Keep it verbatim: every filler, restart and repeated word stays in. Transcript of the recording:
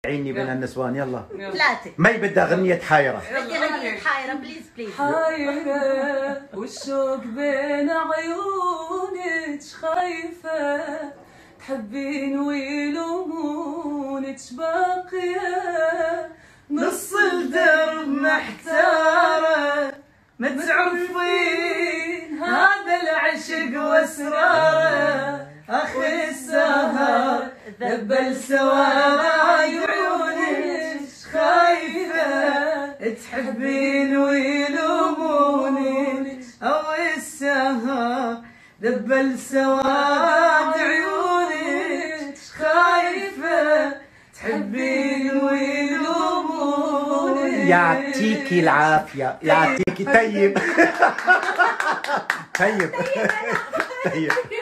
عيني بين النسوان. يلا ثلاثة. ما بدها غنية حايرة. بدي غنية حايرة بليز بليز. حايرة والشوق بين عيونك خايفة، تحبين ويلومونك باقية، نص الدرب محتارة، ما تعرفين هذا العشق واسراره، اخي السهر ذبل سوارة عيونك خايفة، تحبين ويلومونك او السهر ذبل سواد عيونك خايفة، تحبين ويلومونك. يعطيكي العافية يعطيكي. طيب طيب طيب